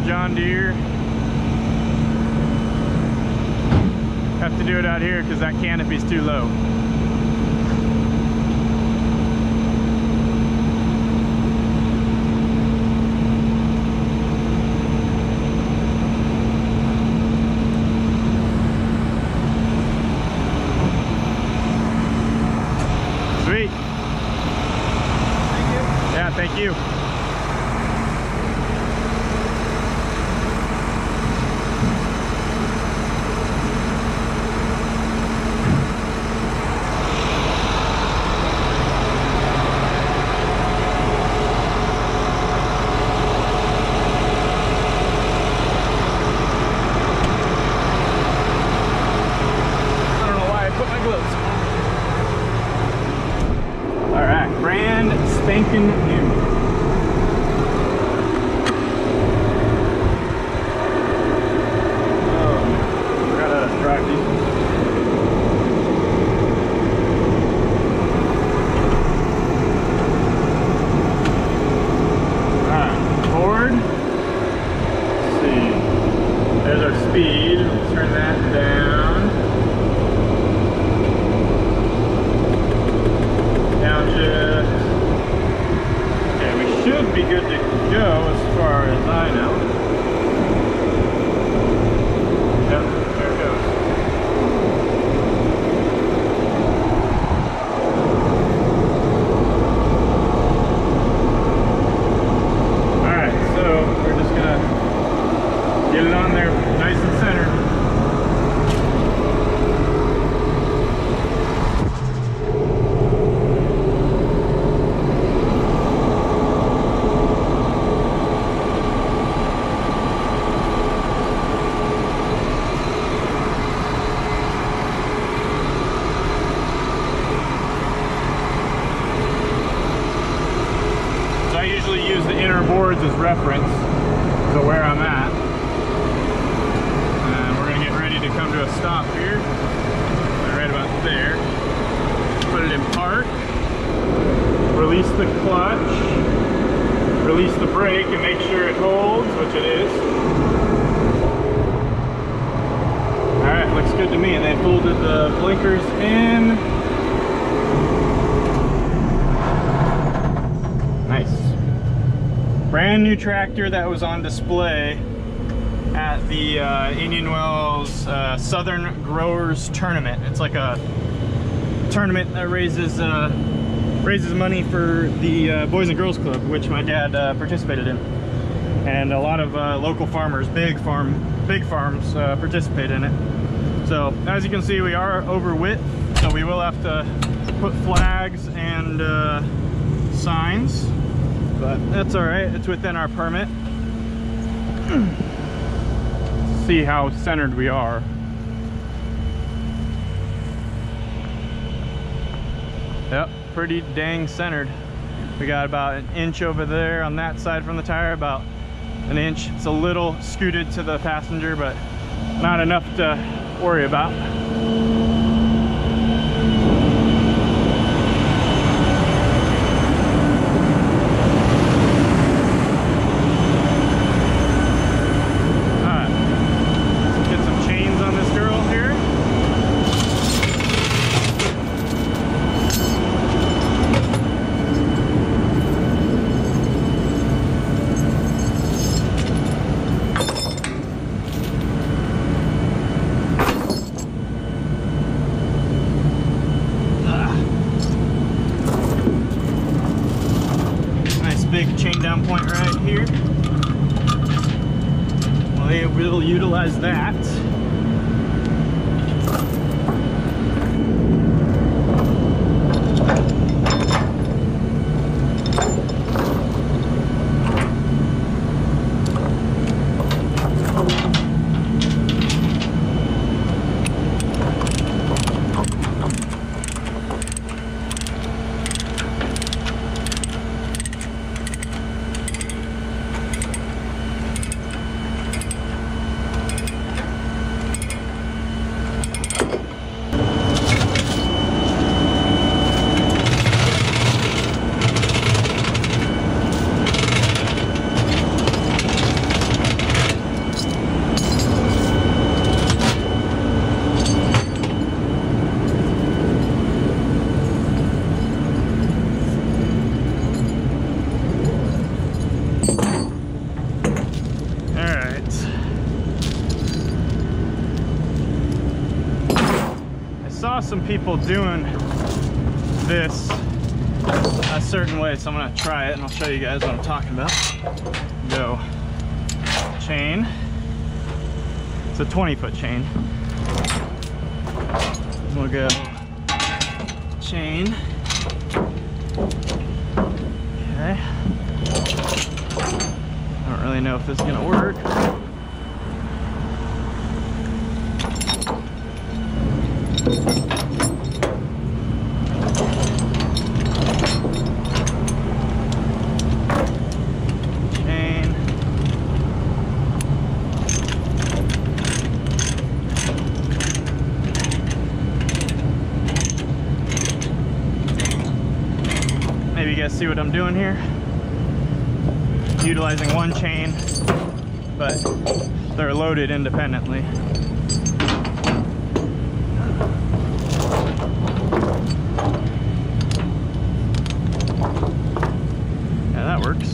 John Deere. Have to do it out here because that canopy's too low. Sweet. Thank you. Yeah, thank you. Spanking new. Oh, forgot how to drive these. Alright, forward. Let's see. There's our speed. Let's turn that down. Downshift. Should be good to go as far as I know. Yep, there it goes. Alright, so we're just gonna get it on there nice and centered. As reference to where I'm at, and we're going to get ready to come to a stop here right about there. Put it in park, release the clutch, release the brake and make sure it holds, which it is. Alright, looks good to me. And they folded the blinkers in. Nice. Brand new tractor that was on display at the Indian Wells Southern Growers Tournament. It's like a tournament that raises money for the Boys and Girls Club, which my dad participated in, and a lot of local farmers, big farms participate in it. So as you can see, we are over width, so we will have to put flags and signs. But that's all right, it's within our permit. See how centered we are. Yep, pretty dang centered. We got about an inch over there on that side from the tire, about an inch. It's a little scooted to the passenger, but not enough to worry about. Big chain down point right here. Well, we'll utilize that. saw some people doing this a certain way, so I'm gonna try it and I'll show you guys what I'm talking about. Go chain. It's a 20-foot chain. We'll go chain. Okay. I don't really know if this is gonna work. Chain. Maybe you guys see what I'm doing here. Utilizing one chain, but they're loaded independently. Yeah, that works.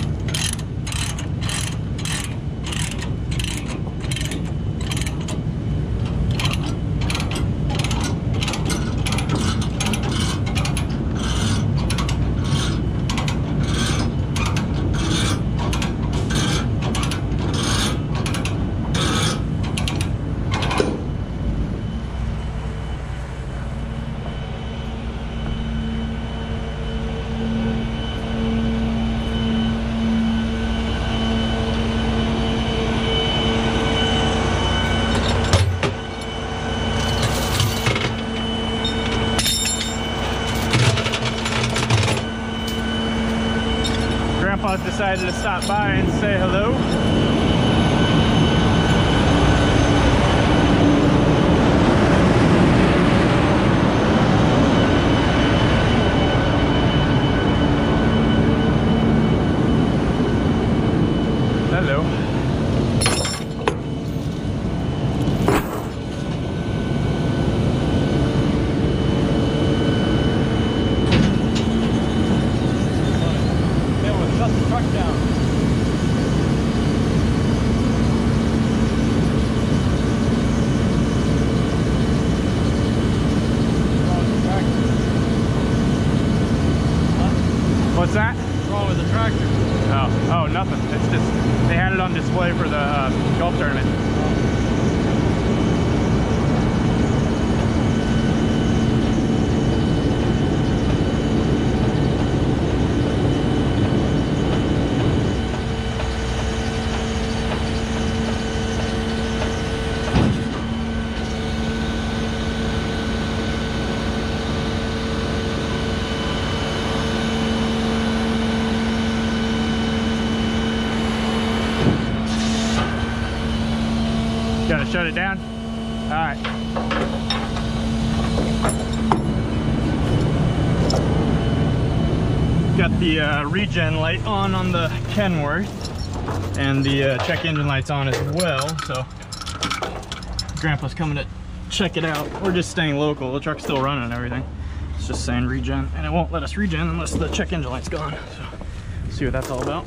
Decided to stop by and say hello. Hello. What's that? What's wrong with the tractor? Oh, nothing. It's just, they had it on display for the golf tournament. Gotta shut it down? Alright. Got the regen light on the Kenworth, and the check engine light's on as well, so Grandpa's coming to check it out. We're just staying local. The truck's still running and everything. It's just saying regen, and it won't let us regen unless the check engine light's gone. So see what that's all about.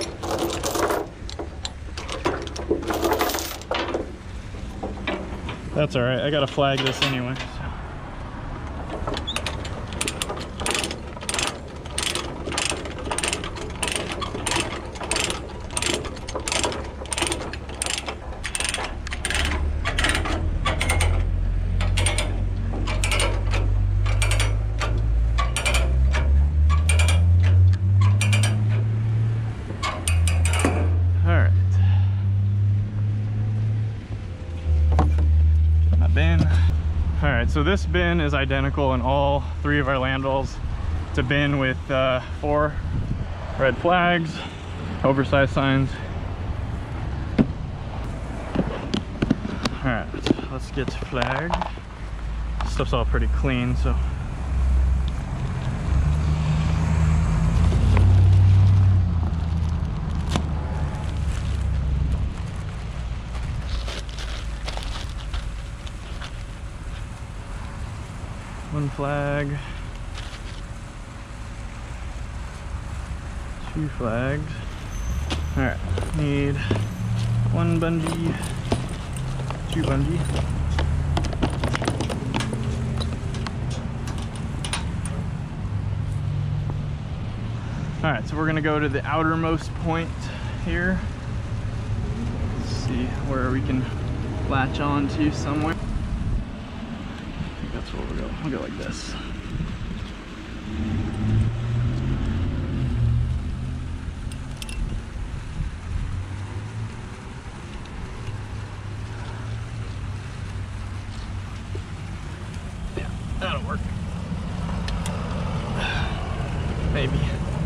That's all right. I gotta flag this anyway. So. So this bin is identical in all three of our Landolls. It's a bin with 4 red flags, oversized signs. All right, let's get flagged. Stuff's all pretty clean, so. One flag, 2 flags. All right, need 1 bungee, 2 bungee. All right, so we're gonna go to the outermost point here. Let's see where we can latch on to somewhere. I think that's where we'll go. We'll go like this. Yeah, that'll work. Maybe.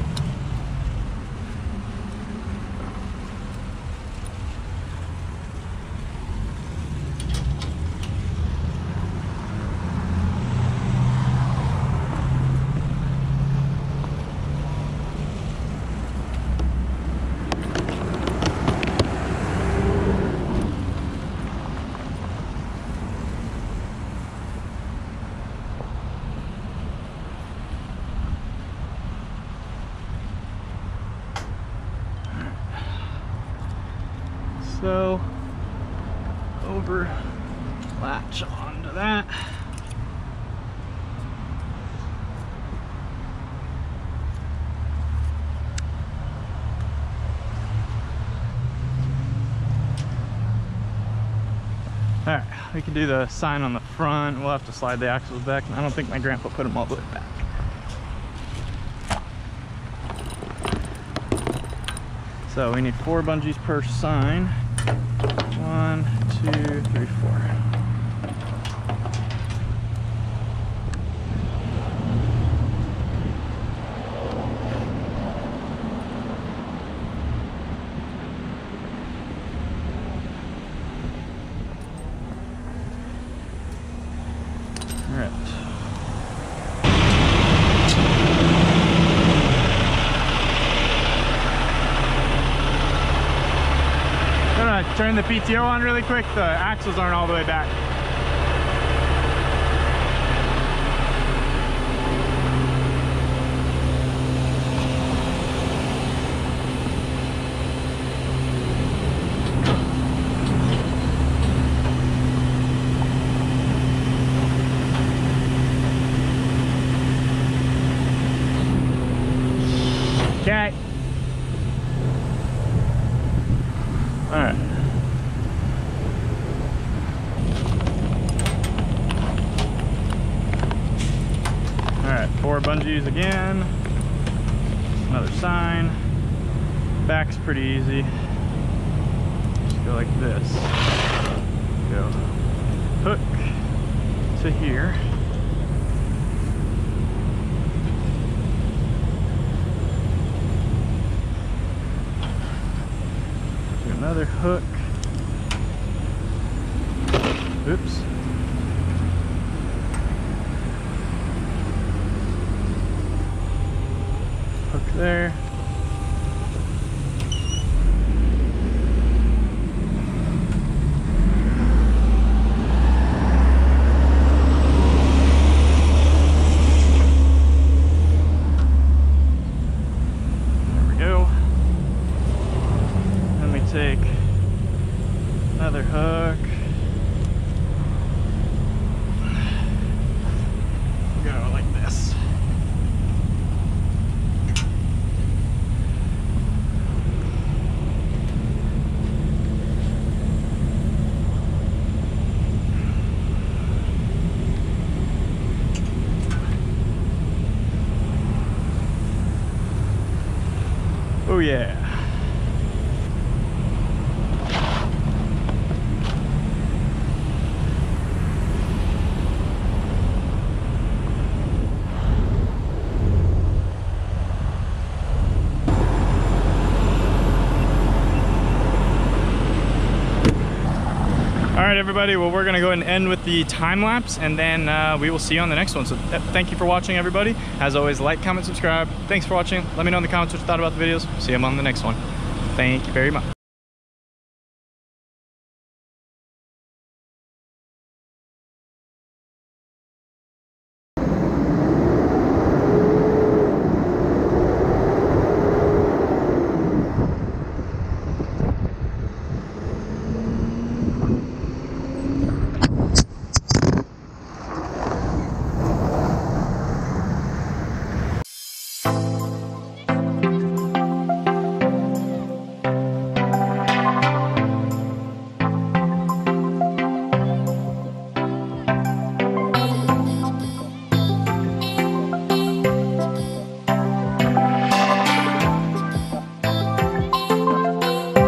So over latch onto that. All right, we can do the sign on the front. We'll have to slide the axles back. I don't think my grandpa put them all the way back. So we need 4 bungees per sign. 1, 2, 3, 4. All right. Turn the PTO on really quick. The axles aren't all the way back. Okay. All right. Alright, 4 bungees again. Another sign. Back's pretty easy. Just go like this. Go hook to here. Do another hook. Oops. Hook there. There we go. Then we take another hook. Go like this. Oh yeah. All right, everybody. Well, we're gonna go ahead and end with the time lapse, and then we will see you on the next one. So thank you for watching, everybody. As always, like, comment, subscribe. Thanks for watching. Let me know in the comments what you thought about the videos. See you on the next one. Thank you very much.